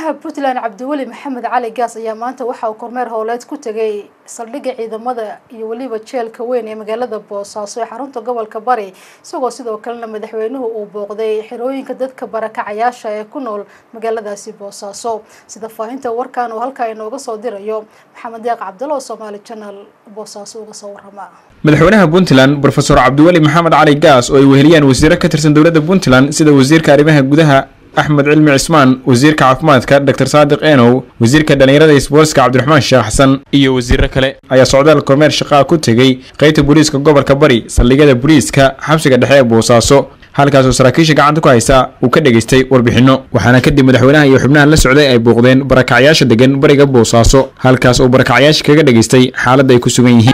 madaxweynaha Puntland Cabdiweli Maxamed Cali Gaas ayaa maanta waxa uu kormeer howleed ku tagay saldhigga ciidamada iyo waliba jeelka weyn ee magaalada Boosaaso ee xarunta gobolka Bari isagoo sidoo kalena madaxweynuhu uu booqday xirooyinka dadka barakacayaasha ee ku nool magaaladaasi Boosaaso sida faahinta warkaan oo halka inooga soo dirayo Maxamed Deeq Cabdulla Somali Channel Boosaaso uga soo warama madaxweynaha Puntland Professor Cabdiweli Maxamed Cali Gaas oo ay weheliyaan wasiirka ka tirsan dawladda Puntland sida wasiirka arrimaha gudaha أحمد علمي عثمان وزير كعافمادك دكتور صادق إنو وزير كدنيرة سبورتس عبد الرحمن الشيخ حسن iyo wasiir kale ayaa socdaal kormeer shaqo ku tagay qaybta booliiska gobolka Bari saldhigyada booliiska xabsiga dhexe ee Boosaaso halkaas oo saraakiisha gacanta ku haysta uu ka dhageystay warbixino waxaana kadib madaxweynaha iyo xubnaha la socday ay booqdeen barakacayaasha degan bariga Boosaaso halkaas oo barakacayaasha kaga dhageystay xaaladda ay ku sugan yihiin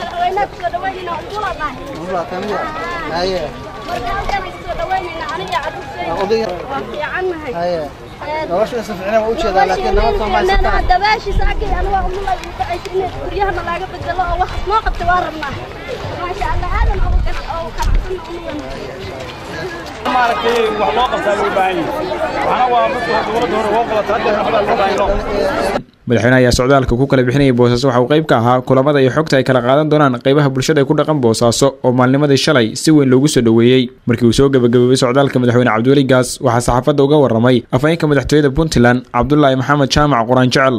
نواش نسمعنا وجهه لكن ما دباشي ساكي انا والله تعيشين كريها ما لاقى بدله واحد ما قد توارنا ما شاء الله هذا او كان ما ركي والله قصاوي باين انا وامك دورد هور وقلت هذا لو باين madaxweynaha ayaa socdaalka ku kala bixinayay Boosaaso waxa uu qayb ka ahaa kulamada iyo xogta ay kala qaadan doonaan qaybaha bulshada ee ku dhaqan Boosaaso oo maalnimadii shalay si weyn loogu soo dhaweeyay markii uu soo gabagabay socdaalka madaxweyne Cabdiweli Gaas waxa saxaafadda uga waramay afayeenka madaxtooyada Puntland Cabdullaahi Maxamed Jaamac Quraan Jecel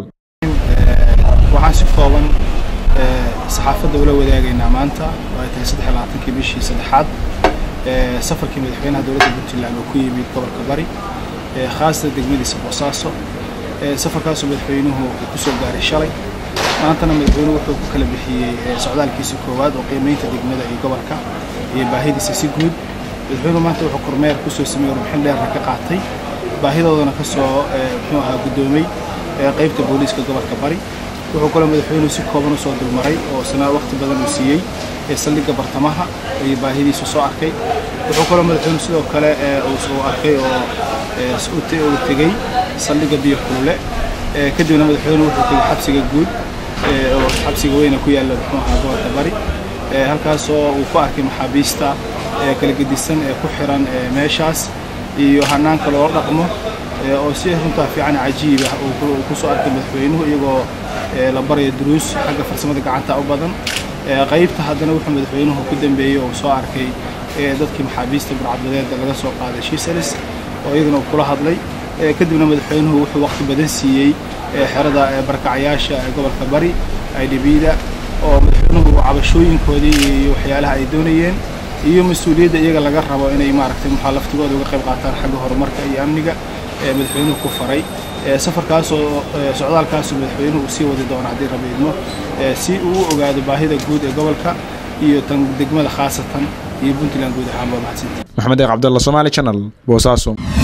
waxaan si kooban saxaafadda ula wadaagaynaa maanta oo ay tahay 23 bishii saddexaad safarkii madaxweynaha dawladda Puntland oo ku yimid gobolka Bari khaasatan degmadiisa Boosaaso safarkaas madaxweynuhu ku soo gaaray shalay maantana madaxweynuhu wuxuu ku kala bixiyay socdaalkiisa koowaad oo qiimeynta degmada iyo gobolka iyo baahidiisa si guud madaxweynuhu maanta wuxuu kormeer ku soo sameeyay warbixin dheer ka qaatay baahidoodana ka soo muxuu ahaa gudoomay qaybta booliiska gobolka Bari wuxuu kale madaxweynuhu si kooban u soo dulmaray oo sanad waqti badan uu siiyay saldhigga bartamaha iyo baahidiisa soo arkay wuxuu kale madaxweynuhu sidoo kale uu soo arkay oo uu tagay saldhigga biyo kulule kadibna madaxweynuhu wuxuu tagay xabsiga guud oo xabsiga weyn ku yaala gobolka Bari halkaas oo uu ku arkay maxaabiista kala gedisan ee ku xiran meeshaas iyo hanaanka loo dhaqmo oo si runta fiican cajiib ah oo ku soo arkay madaxweynuhu iyagoo la barayo duruus xagga farsamada gacanta u badan qaybta haddana wuxuu madaxweynuhu ku dambeeyay oo soo arkay dadkii maxaabiista burcadbadeed laga soo qaaday Shiisalis oo iyaguna kula hadlay kadibna madaxweynuhu wuxuu waqti badan siiyay xerada barakacayaasha gobolka Bari IDB-da oo madaxweynuhu cabashooyinkoodii iyo waxyaalaha ay doonayeen iyo mas'uuliyadda iyaga laga rabo inay maaragtay muxaalaftigooda uga qayb qaataan xagga horumarka iyo amniga madaxweynuhu ku faray safarkaas oo socdaalkaas madaxweynuhu sii wadi doona hadii rabeedmo si uu ogaado baahida guud ee gobolka iyo tan degmada khaasatan iyo Puntland guud ahaan waa mahadsantahay Maxamed Deeq Cabdulla Somali Channel Boosaaso